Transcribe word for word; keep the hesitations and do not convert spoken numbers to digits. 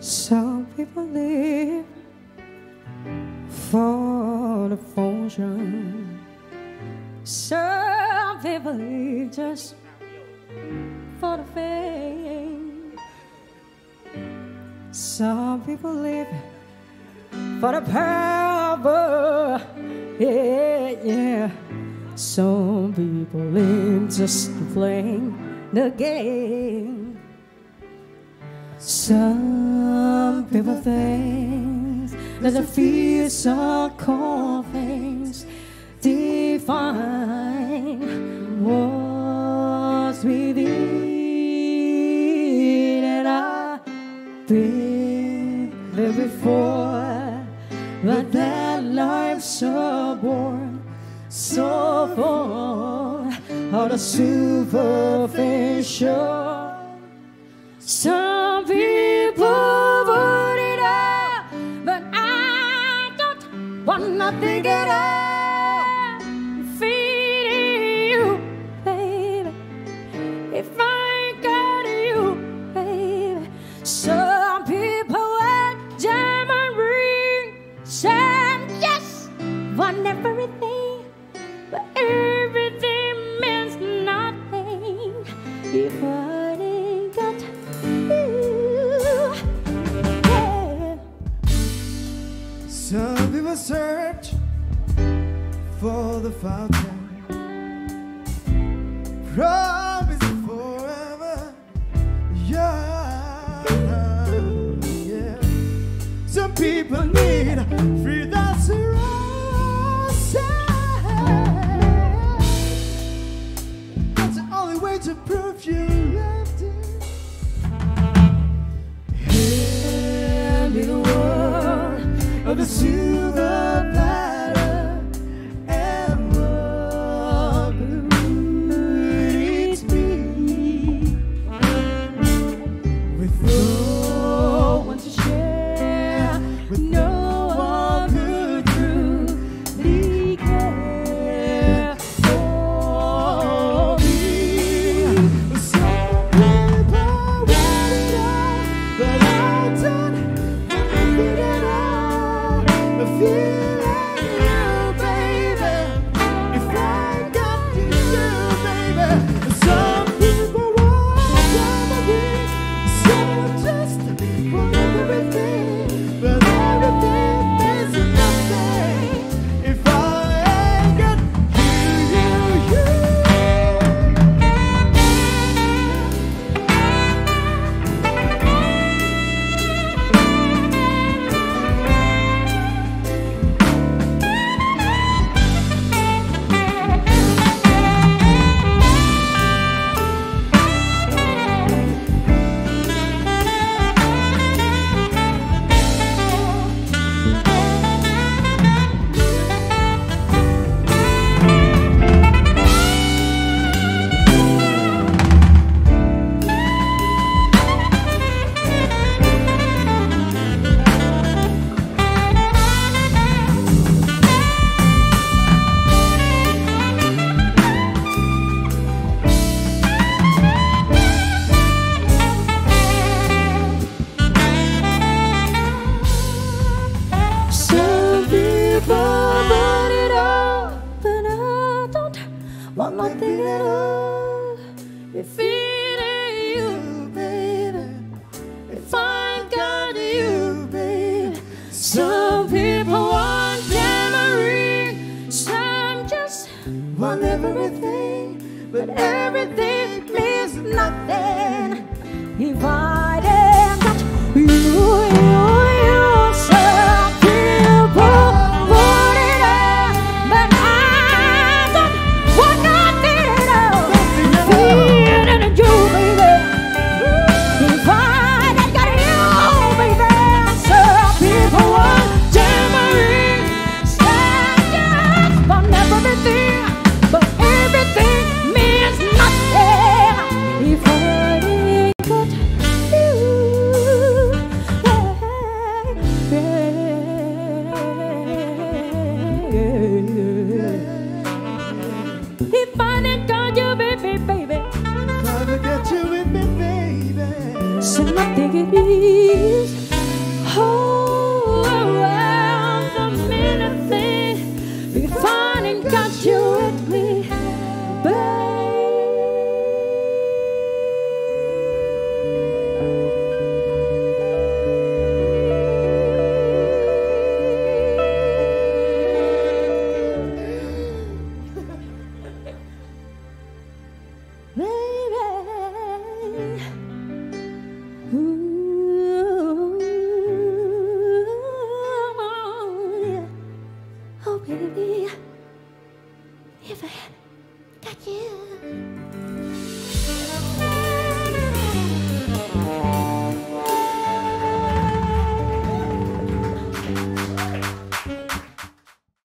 Some people live for the fortune. Some people live just for the fame. Some people live for the power. Yeah, yeah. Some people live just to play the game. Some people think that the fears are cold things define what's within, and I've been there before, but that life's so born so full of the superficial. Some people want it all, but I don't want nothing at all. Feeding you, baby, if I got you, baby. Some people want diamond rings, some just want everything, but everything means nothing if I Some people search for the fountain, promising forever. Yeah, yeah. Some people need three thousand roses. That's the only way to prove you loved it. Hand me the world of the silver platter, emerald blue it's me, with no one to share, with no one could truly care for me. Some people want it all, but I don't want it all. Feeling you, baby, if I got you, baby. Some people want everything, some just want everything, but everything means nothing if I ain't got you, you, want nothing at all. If feeling you, baby, if I got you, baby. Some people want diamond, some just want everything, but everything means nothing if I didn't got you, you, you. Some people want it all, but I don't want nothing at all. Feeling you, baby, if I didn't got you, baby. Some people want diamond, some just want everything, but everything means nothing if I didn't got you. If I didn't got you, baby, baby, if I forget you with me, baby. so nothing it is. never got you.